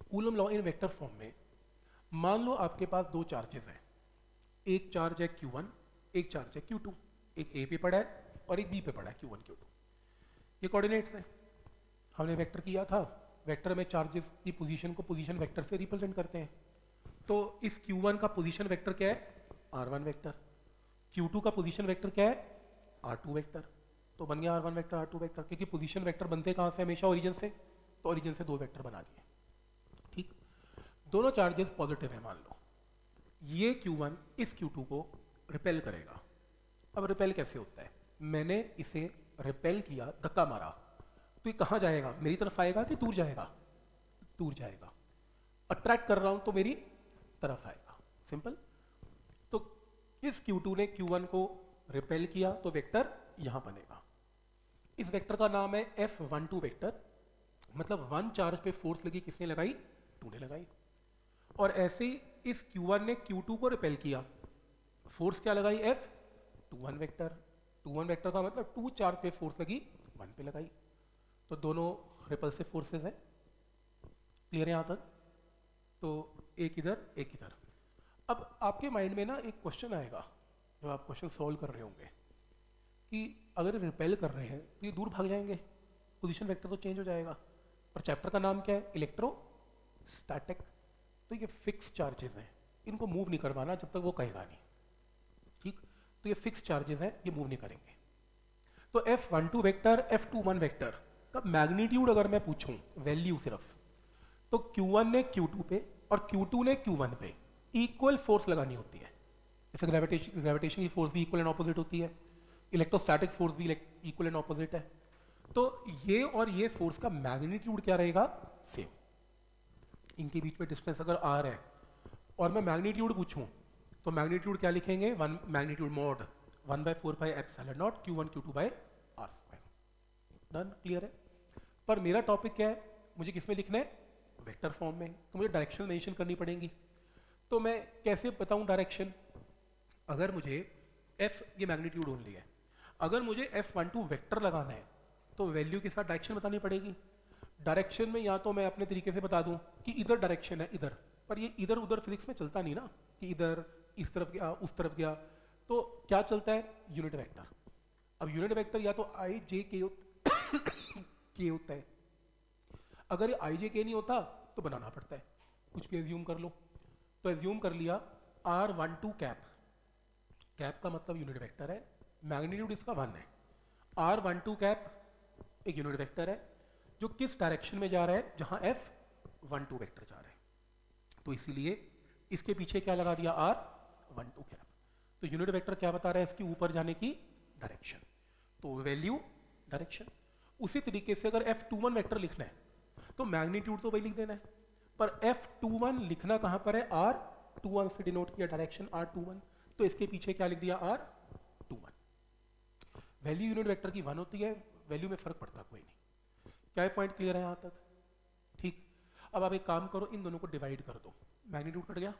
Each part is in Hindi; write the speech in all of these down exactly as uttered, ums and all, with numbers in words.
Coulomb law in vector form में, मान लो आपके पास दो चार्जेस हैं, एक चार्ज है क्यू वन, एक चार्ज है क्यू टू, एक ए पे पड़ा है और एक बी पे पड़ा है क्यू वन क्यू टू। ये कोऑर्डिनेट्स हैं, हमने वेक्टर किया था, वेक्टर में चार्जेस की पोजीशन को पोजीशन वेक्टर से रिप्रेजेंट करते हैं। तो इस क्यू वन का पोजीशन वेक्टर क्या है, R one vector, Q two का पोजीशन वेक्टर क्या है, आर टू वेक्टर। तो बन गया R one vector R two vector, क्योंकि पोजीशन वेक्टर बनते कहाँ से, हमेशा ओरिजिन से, तो ओरिजिन से दो वेक्टर बना दिए। ठीक, दोनों चार्जेस पॉजिटिव है मान लो, ये क्यू वन इस क्यू टू को रिपेल करेगा। अब रिपेल कैसे होता है, मैंने इसे रिपेल किया, धक्का मारा, तो ये कहाँ जाएगा, मेरी तरफ आएगा कि दूर जाएगा, दूर जाएगा। अट्रैक्ट कर रहा हूं तो मेरी तरफ आएगा, सिंपल। तो इस क्यू टू ने क्यू वन को रिपेल किया तो वेक्टर यहां बनेगा। इस वेक्टर का नाम है एफ वन टू वेक्टर, मतलब वन चार्ज पे फोर्स लगी, किसने लगाई, टू ने लगाई। और ऐसे ही इस क्यू वन ने क्यू टू को रिपेल किया, फोर्स क्या लगाई, F two one vector. Two one vector का मतलब टू चार्ज पे फोर्स लगी, वन पे लगाई, तो दोनों रिपल्सिव फोर्सेस हैं। क्लियर है यहां तक? तो एक इधर एक इधर। अब आपके माइंड में ना एक क्वेश्चन आएगा जब आप क्वेश्चन सॉल्व कर रहे होंगे कि अगर रिपेल कर रहे हैं तो ये दूर भाग जाएंगे, पोजीशन वेक्टर तो चेंज हो जाएगा। और चैप्टर का नाम क्या है, इलेक्ट्रोस्टैटिक। तो ये फिक्स चार्जेस हैं, इनको मूव नहीं करवाना जब तक वो कहेगा नहीं। ठीक, तो ये फिक्स चार्जेस हैं, ये मूव नहीं करेंगे। तो F one two vector F two one vector का मैग्नीट्यूड अगर मैं पूछूं, वैल्यू सिर्फ, तो क्यू वन ने क्यू टू पे और क्यू टू ने क्यू वन पे इक्वल फोर्स लगानी होती है। जैसे ग्रेविटेशन ग्रेविटेशन की फोर्स भी इक्वल एंड ऑपोजिट होती है, इलेक्ट्रोस्टैटिक फोर्स भी इक्वल एंड ऑपोजिट है। तो ये और ये फोर्स का मैग्नीट्यूड क्या रहेगा, सेम। इनके बीच में डिस्टेंस अगर आर है और मैं मैग्नीट्यूड पूछूं तो मैग्नीट्यूड क्या लिखेंगे, one magnitude mod one by four by epsilon naught Q one Q two by R square. Done, clear है? पर मेरा टॉपिक क्या है, मुझे किसमें लिखना है, वेक्टर फॉर्म में, तो मुझे डायरेक्शन मेंशन करनी पड़ेगी। तो मैं कैसे बताऊं डायरेक्शन, अगर मुझे एफ, ये मैग्नीट्यूड ओनली है, अगर मुझे एफ वन टू वेक्टर लगाना है तो वैल्यू के साथ डायरेक्शन बतानी पड़ेगी। डायरेक्शन में या तो मैं अपने तरीके से बता दूं कि इधर डायरेक्शन है इधर, पर ये इधर उधर फिजिक्स में चलता नहीं ना, कि इधर इस तरफ गया उस तरफ गया। तो क्या चलता है, यूनिट वेक्टर। अब यूनिट वेक्टर या तो आई जे के के होता है, अगर ये आई जे के नहीं होता तो बनाना पड़ता है, कुछ भी एज्यूम कर लो। तो एज्यूम कर लिया R one two cap, cap का मतलब यूनिट वेक्टर है, मैग्नीट्यूड इसका वन है। आर वन टू कैप एक यूनिट वेक्टर है जो किस डायरेक्शन में जा रहा है, जहां एफ वन टू वेक्टर जा रहा है, तो इसीलिए इसके पीछे क्या लगा दिया, आर वन टू कैप। तो यूनिट वेक्टर क्या बता रहा है, इसके ऊपर जाने की डायरेक्शन, तो वैल्यू डायरेक्शन। उसी तरीके से अगर एफ टू वन वेक्टर लिखना है तो मैग्नीट्यूड तो वही लिख देना है, पर एफ टू वन लिखना कहां पर है, आर टू वन से डिनोट किया डायरेक्शन आर टू वन, तो इसके पीछे क्या लिख दिया, R two one. Value unit vector की वन होती है, वैल्यू में फर्क पड़ता कोई नहीं। क्या पॉइंट क्लियर है यहां तक? ठीक, अब आप एक काम करो, इन दोनों को डिवाइड कर दो, मैग्नीट्यूड कट गया,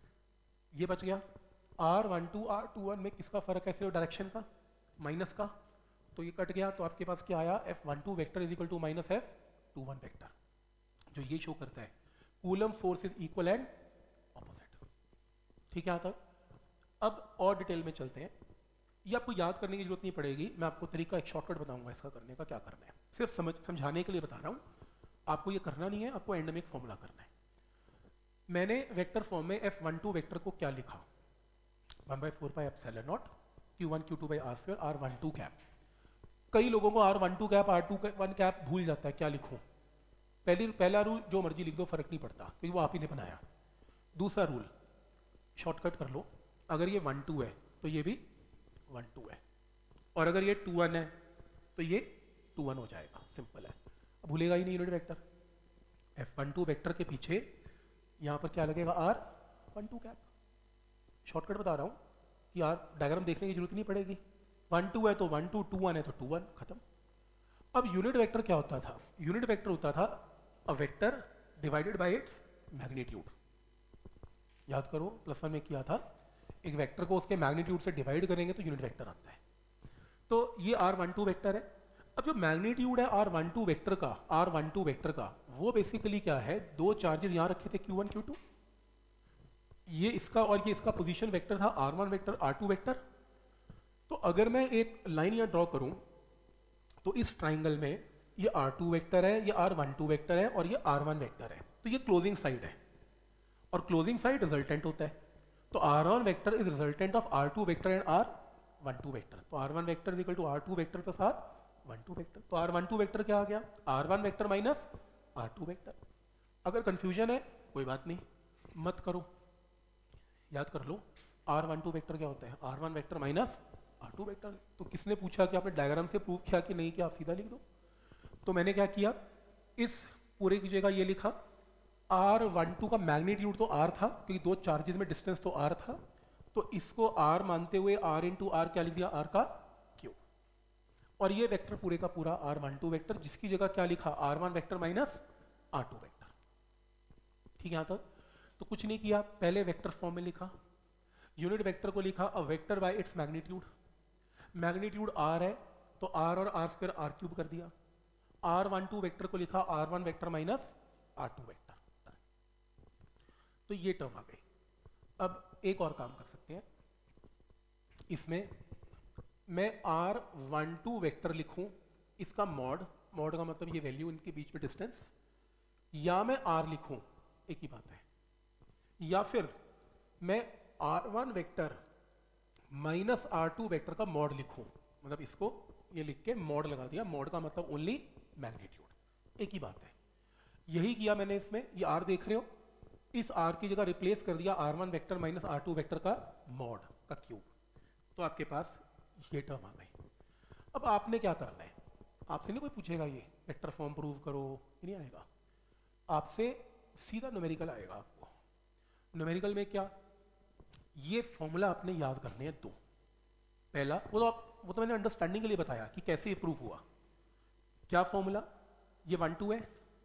ये बच गया। R one two R two one में किसका फर्क है, सिर्फ डायरेक्शन का, माइनस का, तो ये कट गया। तो आपके पास क्या आया, F one two vector is equal to minus F two one vector, जो ये शो करता है Coulomb force is equal and opposite. ठीक है यहां तक? अब और डिटेल में चलते हैं, ये आपको याद करने की जरूरत नहीं पड़ेगी, मैं आपको तरीका एक शॉर्टकट बताऊंगा इसका करने का, क्या करना है, सिर्फ समझ समझाने के लिए बता रहा हूं, आपको ये करना नहीं है, आपको एंड में एक फॉर्मूला करना है। मैंने वेक्टर फॉर्म में एफ वन टू वेक्टर को क्या लिखा, one by four by epsilon naught Q one Q two by R square R one two cap. कई लोगों को R one two cap R two one cap भूल जाता है, क्या लिखूं। पहली पहला रूल जो मर्जी लिख दो, फर्क नहीं पड़ता, क्योंकि वो आप ही ने बनाया। दूसरा रूल शॉर्टकट कर लो, अगर ये वन टू है तो ये भी वन टू है, और अगर ये टू वन है तो ये टू वन हो जाएगा, सिंपल है, भूलेगा ही नहीं unit vector. F one two vector के पीछे यहां पर क्या लगेगा, R one two cap. Shortcut बता रहा हूं कि यार डायग्राम देखने की जरूरत नहीं पड़ेगी, वन टू है तो वन टू, टू वन है तो टू वन, खत्म। अब यूनिट वेक्टर क्या होता था, यूनिट वेक्टर होता था a vector divided by its magnitude. याद करो प्लस वन में किया था, एक वेक्टर को उसके मैग्नीट्यूड से डिवाइड करेंगे तो यूनिट वेक्टर आता है। तो ये आर वन टू वेक्टर है, अब जो मैग्नीट्यूड है आर वन टू वेक्टर का, आर वन टू वेक्टर का, वो बेसिकली क्या है, दो चार्जेस यहाँ रखे थे क्यू वन क्यू टू, ये इसका और ये इसका पोजीशन वेक्टर था R one vector R two vector. तो अगर मैं एक लाइन यहाँ ड्रॉ करूँ तो इस ट्राइंगल में ये आर टू वेक्टर है, ये आर वन टू वेक्टर है और ये आर वन वेक्टर है, तो ये क्लोजिंग साइड है और क्लोजिंग साइड रिजल्टेंट होता है। तो R one vector is resultant of R two vector and R one two vector. तो R one vector is equal to R two vector plus R one two vector. तो आर वन टू वेक्टर क्या आ गया, R one vector minus R two vector. अगर कंफ्यूजन है कोई बात नहीं, मत करो, याद कर लो आर वन टू वेक्टर क्या होता है, R one vector minus R two vector. तो किसने पूछा कि आपने डायग्राम से प्रूव किया कि नहीं कि आप सीधा लिख दो। तो मैंने क्या किया, इस पूरे की जगह ये लिखा, आर वन टू का मैग्नीट्यूड तो आर था क्योंकि दो चार्जेस में डिस्टेंस तो आर था, तो इसको आर मानते हुए आर इंटू आर क्या लिख दिया, आर का क्यूब। और ये वेक्टर पूरे का पूरा आर वन टू वेक्टर, जिसकी जगह क्या लिखा, R one vector minus R two vector. ठीक है यहाँ तक। तो कुछ नहीं किया, पहले वेक्टर फॉर्म में लिखा, यूनिट वेक्टर को लिखा a vector by its magnitude. Magnitude R है तो आर और आर स्क्वायर आर क्यूब कर दिया। आर वन टू वेक्टर को लिखा R one vector minus R two vector. तो ये टर्म आ गई। अब एक और काम कर सकते हैं, इसमें मैं आर वन टू वेक्टर लिखूं, इसका मॉड, मॉड का मतलब ये वैल्यू इनके बीच में डिस्टेंस, या मैं आर लिखूं, एक ही बात है, या फिर मैं R one vector minus R two vector का मॉड लिखूं, मतलब इसको ये लिख के मॉड लगा दिया, मॉड का मतलब ओनली मैग्नीट्यूड, एक ही बात है। यही किया मैंने इसमें, ये आर देख रहे हो, इस आर की जगह रिप्लेस कर दिया R one vector minus R two vector का मॉड का क्यूब, तो आपके पास ये टर्म आ गई। अब आपने क्या करना है, आपसे नहीं कोई पूछेगा ये वेक्टर फॉर्म प्रूव करो, ये नहीं आएगा, आपसे सीधा न्यूमेरिकल आएगा आपको। न्यूमेरिकल में क्या, ये फॉर्मूला आपने याद करने हैं दो। पहला वो तो आप वो तो मैंने अंडरस्टैंडिंग के लिए बताया कि कैसे ये प्रूव हुआ। क्या फॉर्मूला, ये वन टू है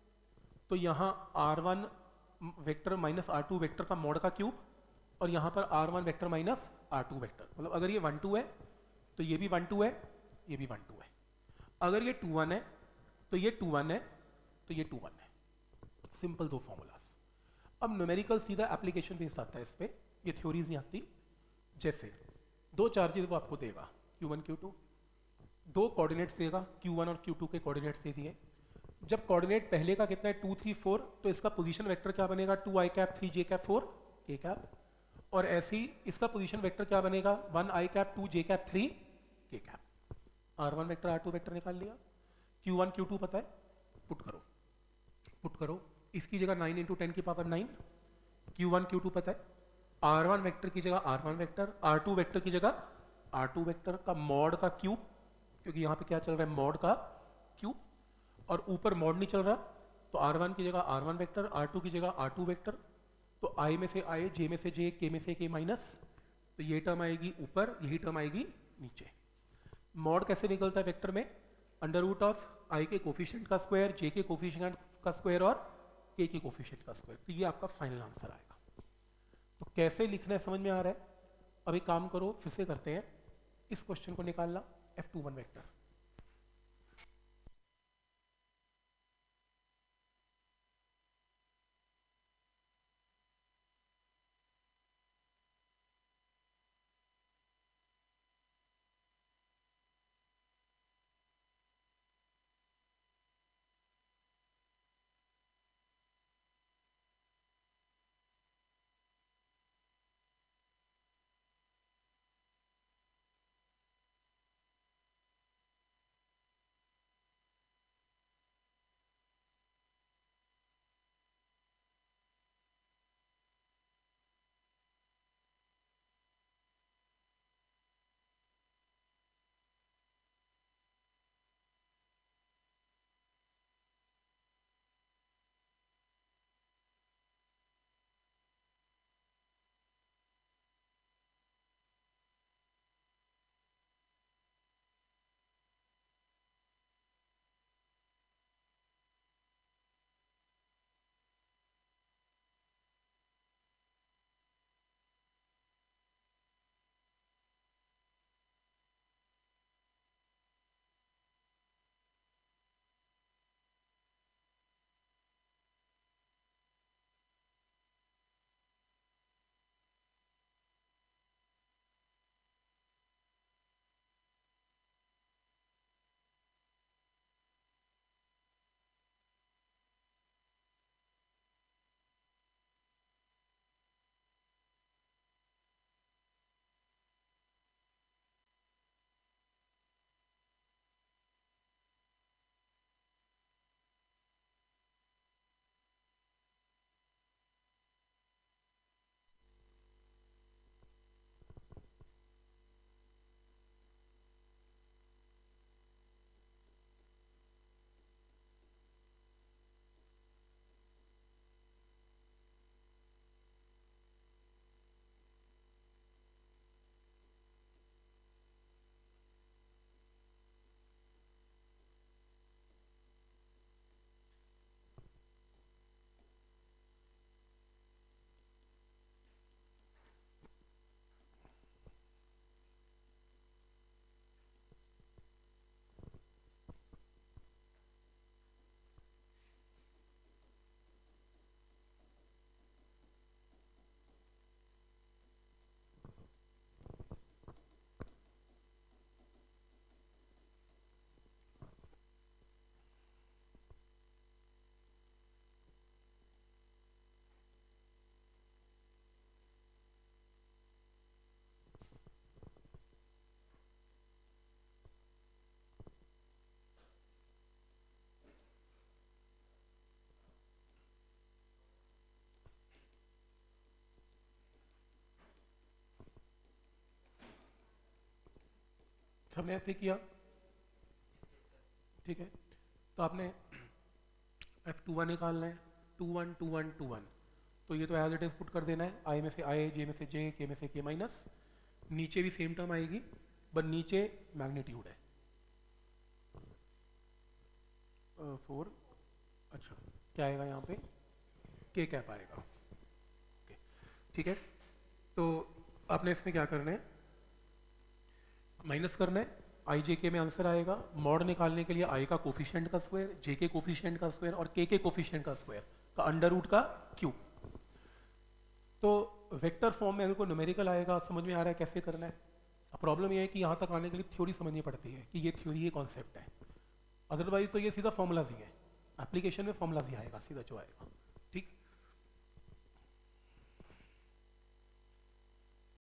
तो यहाँ R one vector minus R two vector का मॉड का क्यूब, और यहाँ पर R one vector minus R two vector, मतलब अगर ये वन टू है तो ये भी वन टू है, ये भी वन टू है। अगर ये टू वन है तो ये टू वन है, तो ये टू वन है। सिंपल दो फॉर्मूलाज। अब न्यूमेरिकल सीधा एप्लीकेशन बेस्ड आता है इस पे, ये थ्योरीज नहीं आती। जैसे दो चार्जेस वो आपको देगा क्यू वन क्यू टू, दो कोऑर्डिनेट्स देगा क्यू वन और क्यू टू के कोऑर्डिनेट्स दे दिए। जब कोऑर्डिनेट पहले का कितना है टू थ्री फोर, तो इसका पोजीशन वेक्टर क्या बनेगा, two I cap three J cap four K cap, और ऐसे ही इसका पोजीशन वेक्टर क्या बनेगा, one I cap two J cap three K cap. R one vector R two vector निकाल लिया। क्यू वन क्यू टू पता है, पुट करो पुट करो, इसकी जगह नाइन इंटू टेन की power nine. Q one Q two पता है, आर वन वेक्टर की जगह R one vector, R two vector की जगह आर टू वेक्टर का मॉड का क्यूब, क्योंकि यहाँ पे क्या चल रहा है, मॉड का क्यूब, और ऊपर मॉड नहीं चल रहा, तो आर वन की जगह R one vector, R two की जगह आर टू वेक्टर, तो आई में से आई, जे में से जे, के में से के माइनस, तो ये टर्म आएगी ऊपर, यही टर्म आएगी नीचे। मॉड कैसे निकलता है वेक्टर में, अंडर रूट ऑफ आई के कोफिशिएंट का स्क्वायर, जे के कोफिशिएंट का स्क्वायर और के के कोफिशिएंट का स्क्वायर, तो ये आपका फाइनल आंसर आएगा। तो कैसे लिखना है समझ में आ रहा है। अब एक काम करो, फिर से करते हैं, इस क्वेश्चन को निकालना, एफ टू वन वेक्टर। सबने ऐसे किया, ठीक है। तो आपने एफ टू वन निकालना है, two one two one two one, तो ये तो एज इट इज पुट कर देना है, आई में से आई, जे में से जे, के में से के माइनस, नीचे भी सेम टर्म आएगी बट नीचे मैग्नीट्यूड है फोर uh, अच्छा क्या आएगा यहाँ पे, के कैप आएगा, ओके ठीक है। तो आपने इसमें क्या करना है, माइनस करना है, आई जे के में आंसर आएगा, मॉड निकालने के लिए आई का कोफिशिएंट का स्क्वायर, जे के कोफिशिएंट का स्क्वायर और के के कोफिशिएंट का स्क्वायर का अंडर रूट का क्यूब। तो वेक्टर फॉर्म में अगर कोई न्यूमेरिकल आएगा, समझ में आ रहा है कैसे करना है। अब प्रॉब्लम यह है कि यहाँ तक आने के लिए थ्योरी समझनी पड़ती है कि ये थ्योरी, ये कॉन्सेप्ट है, अदरवाइज तो ये सीधा फॉर्मूलाज ही है, एप्लीकेशन में फॉर्मूलाज ही आएगा सीधा जो आएगा।